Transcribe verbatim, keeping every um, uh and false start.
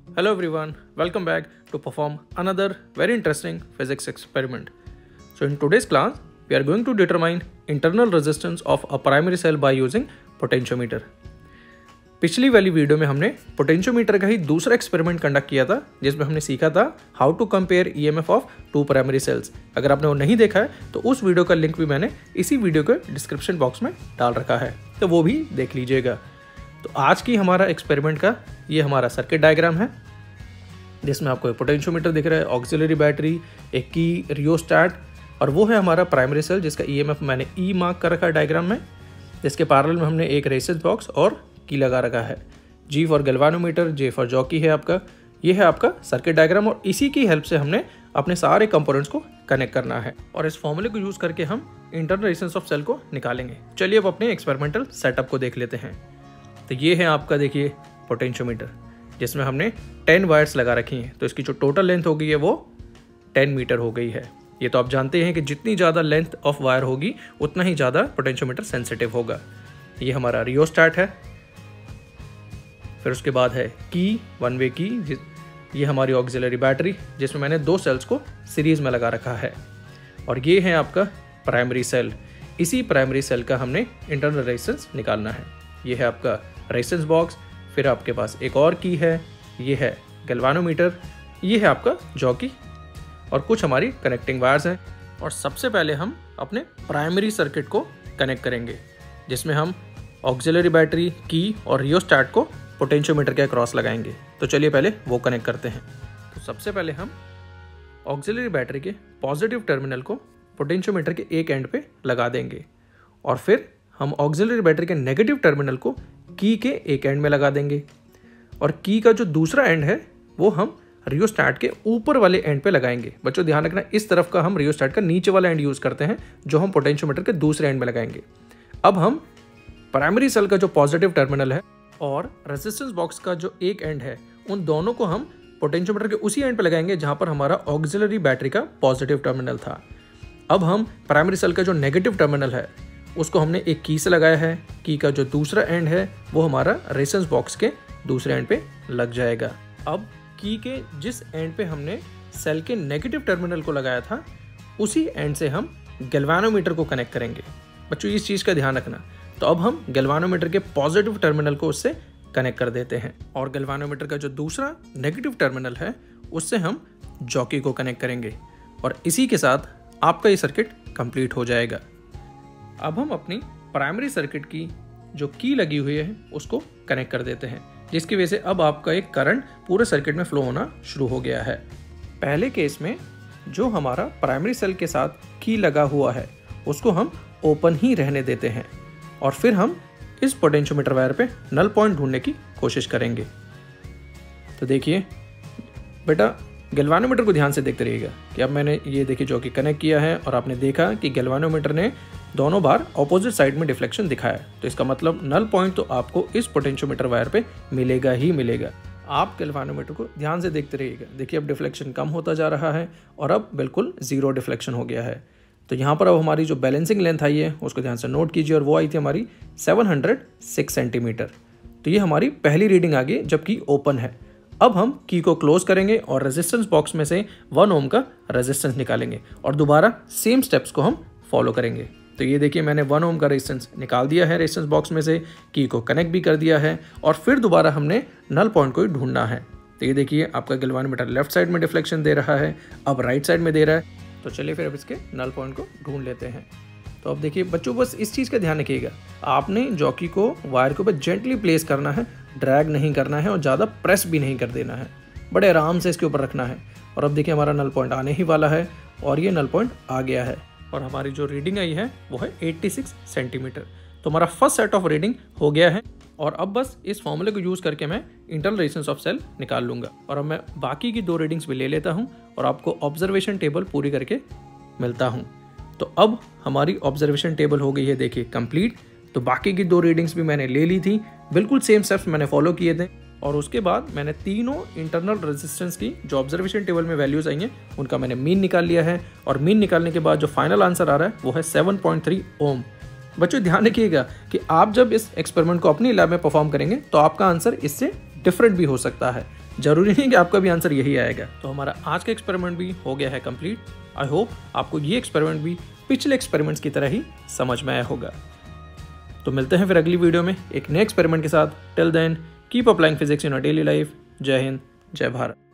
Hello everyone, welcome back to perform another very interesting physics experiment. So in today's class, we are going to determine internal resistance of a primary cell by using potentiometer. पिछली वाली video में हमने potentiometer का ही दूसरा experiment conduct किया था जिसमें हमने सीखा था how to compare EMF of two primary cells. अगर आपने वो नहीं देखा है तो उस वीडियो का लिंक भी मैंने इसी वीडियो के डिस्क्रिप्शन बॉक्स में डाल रखा है, तो वो भी देख लीजिएगा। तो आज की हमारा एक्सपेरिमेंट का ये हमारा सर्किट डायग्राम है जिसमें आपको एक पोटेंशियोमीटर दिख रहा है, ऑक्सिलरी बैटरी, एक की, रियोस्टैट, और वो है हमारा प्राइमरी सेल जिसका ईएमएफ मैंने ई मार्क कर रखा है डायग्राम में, जिसके पैरेलल में हमने एक रेजिस्टेंस बॉक्स और की लगा रखा है। G for galvanometer, J for jockey है आपका। ये है आपका सर्किट डायग्राम और इसी की हेल्प से हमने अपने सारे कंपोनेंट्स को कनेक्ट करना है और इस फॉर्मूले को यूज करके हम इंटरनल रेजिस्टेंस ऑफ सेल को निकालेंगे। चलिए अब अपने एक्सपेरिमेंटल सेटअप को देख लेते हैं। तो ये है आपका, देखिए, पोटेंशियोमीटर जिसमें हमने टेन वायर्स लगा रखी हैं, तो इसकी जो टोटल लेंथ हो गई है वो टेन मीटर हो गई है। ये तो आप जानते हैं कि जितनी ज़्यादा लेंथ ऑफ वायर होगी उतना ही ज़्यादा पोटेंशियोमीटर सेंसिटिव होगा। ये हमारा रियोस्टैट है, फिर उसके बाद है की, वन वे की। ये हमारी ऑक्सिलरी बैटरी जिसमें मैंने दो सेल्स को सीरीज में लगा रखा है, और ये है आपका प्राइमरी सेल। इसी प्राइमरी सेल का हमने इंटरनल रेजिस्टेंस निकालना है। ये है आपका रेजिस्टेंस बॉक्स, फिर आपके पास एक और की है, ये है गैल्वानोमीटर, ये है आपका जॉकी, और कुछ हमारी कनेक्टिंग वायर्स हैं। और सबसे पहले हम अपने प्राइमरी सर्किट को कनेक्ट करेंगे जिसमें हम ऑक्सिलरी बैटरी, की और रियोस्टैट को पोटेंशियोमीटर के अक्रॉस लगाएंगे। तो चलिए पहले वो कनेक्ट करते हैं। तो सबसे पहले हम ऑक्सिलरी बैटरी के पॉजिटिव टर्मिनल को पोटेंशियोमीटर के एक एंड पे लगा देंगे और फिर हम ऑक्सिलरी बैटरी के नेगेटिव टर्मिनल को की के एक एंड में लगा देंगे, और की का जो दूसरा एंड है वो हम रियोस्टैट के ऊपर वाले एंड पे लगाएंगे। बच्चों ध्यान रखना, इस तरफ का हम रियोस्टैट का नीचे वाला एंड यूज़ करते हैं जो हम पोटेंशियोमीटर के दूसरे एंड में लगाएंगे। अब हम प्राइमरी सेल का जो पॉजिटिव टर्मिनल है और रेजिस्टेंस बॉक्स का जो एक एंड है, उन दोनों को हम पोटेंशियोमीटर के उसी एंड पे लगाएंगे जहां पर हमारा ऑक्सिलरी बैटरी का पॉजिटिव टर्मिनल था। अब हम प्राइमरी सेल का जो नेगेटिव टर्मिनल है उसको हमने एक की से लगाया है। की का जो दूसरा एंड है वो हमारा रेजिस्टेंस बॉक्स के दूसरे एंड पे लग जाएगा। अब की के जिस एंड पे हमने सेल के नेगेटिव टर्मिनल को लगाया था उसी एंड से हम गैल्वानोमीटर को कनेक्ट करेंगे। बच्चों इस चीज़ का ध्यान रखना। तो अब हम गैल्वानोमीटर के पॉजिटिव टर्मिनल को उससे कनेक्ट कर देते हैं और गैल्वानोमीटर का जो दूसरा नेगेटिव टर्मिनल है उससे हम जॉकी को कनेक्ट करेंगे, और इसी के साथ आपका ये सर्किट कंप्लीट हो जाएगा। अब हम अपनी प्राइमरी सर्किट की जो की लगी हुई है उसको कनेक्ट कर देते हैं, जिसकी वजह से अब आपका एक करंट पूरे सर्किट में फ्लो होना शुरू हो गया है। पहले केस में जो हमारा प्राइमरी सेल के साथ की लगा हुआ है उसको हम ओपन ही रहने देते हैं और फिर हम इस पोटेंशियोमीटर वायर पे नल पॉइंट ढूंढने की कोशिश करेंगे। तो देखिए बेटा, गैल्वानोमीटर को ध्यान से देखते रहिएगा कि अब मैंने ये देखिए जो कि कनेक्ट किया है और आपने देखा कि गैल्वानोमीटर ने दोनों बार ऑपोजिट साइड में डिफ्लेक्शन दिखाया। तो इसका मतलब नल पॉइंट तो आपको इस पोटेंशियोमीटर वायर पे मिलेगा ही मिलेगा। आप गैल्वानोमीटर को ध्यान से देखते रहिएगा। देखिए अब डिफ्लेक्शन कम होता जा रहा है और अब बिल्कुल जीरो डिफ्लेक्शन हो गया है। तो यहाँ पर अब हमारी जो बैलेंसिंग लेंथ आई है उसको ध्यान से नोट कीजिए, और वो आई थी हमारी सेवन हंड्रेड सिक्स सेंटीमीटर। तो ये हमारी पहली रीडिंग आ गई जबकि ओपन है। अब हम की को क्लोज करेंगे और रेजिस्टेंस बॉक्स में से वन ओम का रेजिस्टेंस निकालेंगे और दोबारा सेम स्टेप्स को हम फॉलो करेंगे। तो ये देखिए मैंने वन ओम का रेजिस्टेंस निकाल दिया है रेजिस्टेंस बॉक्स में से, की को कनेक्ट भी कर दिया है, और फिर दोबारा हमने नल पॉइंट को ही ढूंढना है। तो ये देखिए आपका गैल्वानोमीटर लेफ्ट साइड में डिफ्लेक्शन दे रहा है, अब राइट साइड में दे रहा है। तो चलिए फिर अब इसके नल पॉइंट को ढूंढ लेते हैं। तो अब देखिए बच्चों, बस इस चीज़ का ध्यान रखिएगा, आपने जॉकी को वायर के ऊपर जेंटली प्लेस करना है, ड्रैग नहीं करना है और ज़्यादा प्रेस भी नहीं कर देना है, बड़े आराम से इसके ऊपर रखना है। और अब देखिए हमारा नल पॉइंट आने ही वाला है और ये नल पॉइंट आ गया है और हमारी जो रीडिंग आई है वो है छियासी सेंटीमीटर। तो हमारा फर्स्ट सेट ऑफ रीडिंग हो गया है और अब बस इस फॉर्मूले को यूज़ करके मैं इंटरनल रेजिस्टेंस ऑफ सेल निकाल लूँगा। और अब मैं बाकी की दो रीडिंग्स भी ले लेता हूँ और आपको ऑब्जर्वेशन टेबल पूरी करके मिलता हूँ। तो अब हमारी ऑब्जर्वेशन टेबल हो गई है, देखिए, कंप्लीट। तो बाकी की दो रीडिंग्स भी मैंने ले ली थी, बिल्कुल सेम स्टेप्स मैंने फॉलो किए थे, और उसके बाद मैंने तीनों इंटरनल रेजिस्टेंस की जो ऑब्जर्वेशन टेबल में वैल्यूज आई हैं उनका मैंने मीन निकाल लिया है, और मीन निकालने के बाद जो फाइनल आंसर आ रहा है वो है सेवन पॉइंट थ्री ओम। बच्चों ध्यान रखिएगा कि आप जब इस एक्सपेरिमेंट को अपनी लैब में परफॉर्म करेंगे तो आपका आंसर इससे डिफरेंट भी हो सकता है। जरूरी नहीं कि आपका भी आंसर यही आएगा। तो हमारा आज का एक्सपेरिमेंट भी हो गया है कंप्लीट। आई होप आपको ये एक्सपेरिमेंट भी पिछले एक्सपेरिमेंट्स की तरह ही समझ में आया होगा। तो मिलते हैं फिर अगली वीडियो में एक नए एक्सपेरिमेंट के साथ। Till then keep applying physics in a daily life. Jai Hind, जय भारत।